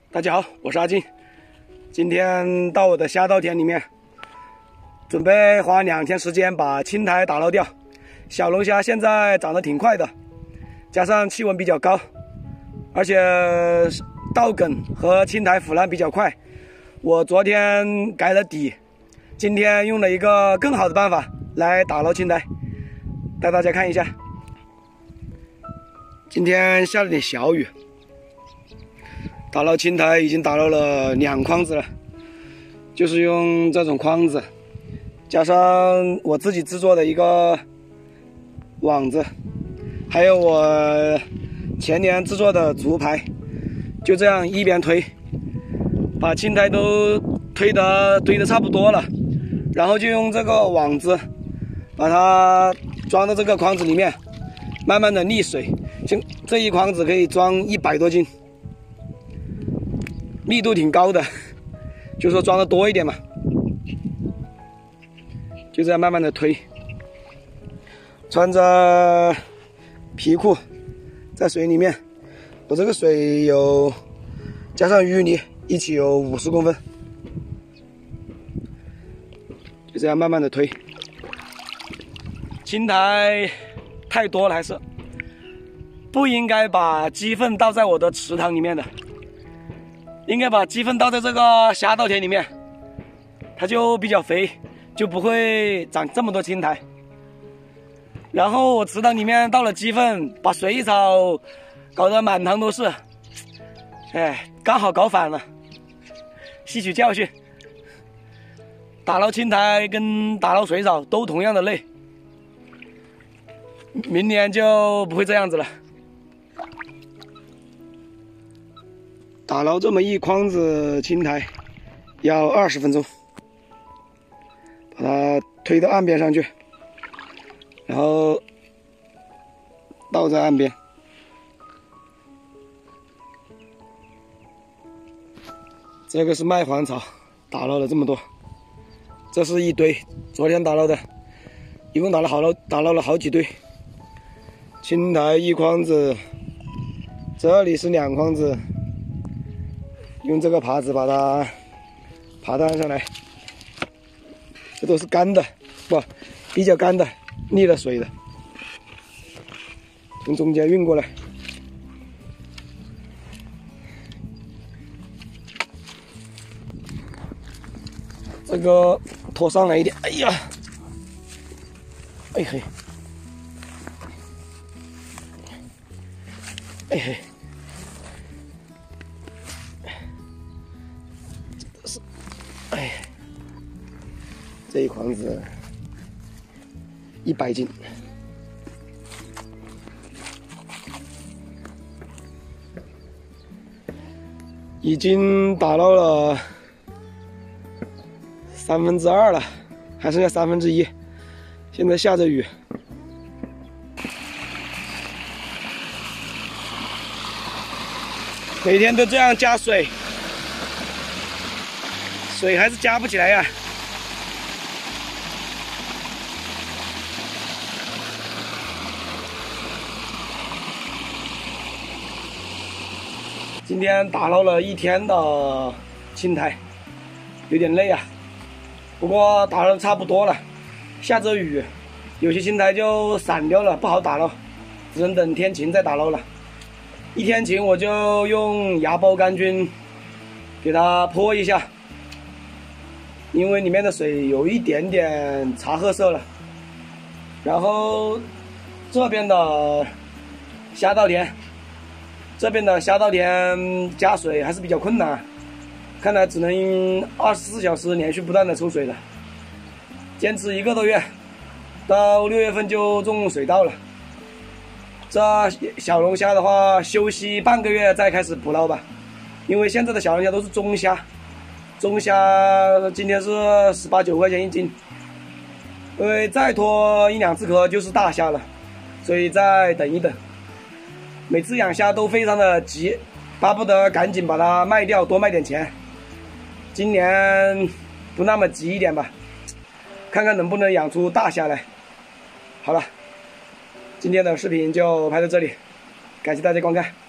大家好，我是阿金。今天到我的虾稻田里面，准备花2天时间把青苔打捞掉。小龙虾现在长得挺快的，加上气温比较高，而且稻梗和青苔腐烂比较快。我昨天改了底，今天用了一个更好的办法来打捞青苔，带大家看一下。今天下了点小雨，打捞青苔已经打捞了2筐子了，就是用这种筐子，加上我自己制作的一个网子，还有我前年制作的竹排，就这样一边推，把青苔都堆得差不多了，然后就用这个网子把它装到这个筐子里面，慢慢的沥水，像这一筐子可以装100多斤。密度挺高的，就说装的多一点嘛，就这样慢慢的推，穿着皮裤在水里面，我这个水有加上淤泥一起有50公分，就这样慢慢的推。青苔太多了，还是不应该把鸡粪倒在我的池塘里面的。应该把鸡粪倒在这个虾稻田里面，它就比较肥，就不会长这么多青苔。然后我池塘里面倒了鸡粪，把水草搞得满塘都是，刚好搞反了。吸取教训，打捞青苔跟打捞水草都同样的累，明年就不会这样子了。打捞这么一筐子青苔要20分钟，把它推到岸边上去，然后倒在岸边。这个是麦黄草，打捞了这么多，这是一堆昨天打捞的，一共打捞了好几堆。青苔一筐子，这里是2筐子。用这个耙子把它耙到岸上来，这都是干的，比较干的，沥了水的，从中间运过来。这个拖上来一点，哎呀，哎嘿，哎嘿。这一筐子100斤，已经打捞了2/3了，还剩下1/3。现在下着雨，每天都这样加水，水还是加不起来呀。今天打捞了1天的青苔，有点累啊，不过打捞的差不多了。下着雨，有些青苔就散掉了，不好打捞，只能等天晴再打捞了。一天晴我就用芽孢杆菌给它泼一下，因为里面的水有一点点茶褐色了。然后这边的虾稻田加水还是比较困难，看来只能24小时连续不断的抽水了，坚持1个多月，到6月份就种水稻了。这小龙虾的话，休息半个月再开始捕捞吧，因为现在的小龙虾都是中虾今天是18、19块钱1斤，因为再拖1、2次壳就是大虾了，所以再等一等。每次养虾都非常的急，巴不得赶紧把它卖掉，多卖点钱。今年不那么急一点吧，看看能不能养出大虾来。好了，今天的视频就拍到这里，感谢大家观看。